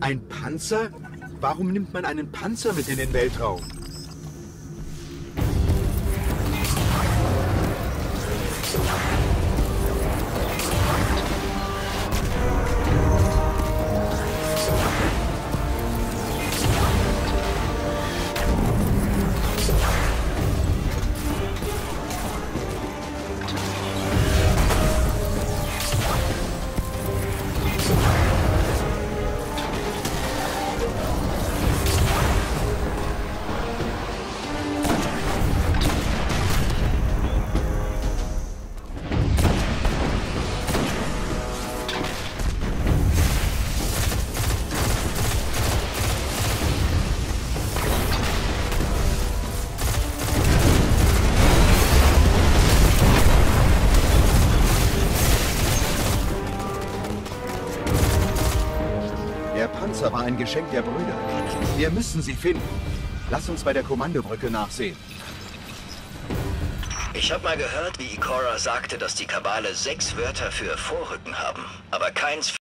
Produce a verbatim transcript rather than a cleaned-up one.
Ein Panzer? Warum nimmt man einen Panzer mit in den Weltraum? Der Panzer war ein Geschenk der Brüder. Wir müssen sie finden. Lass uns bei der Kommandobrücke nachsehen. Ich habe mal gehört, wie Ikora sagte, dass die Kabale sechs Wörter für Vorrücken haben, aber keins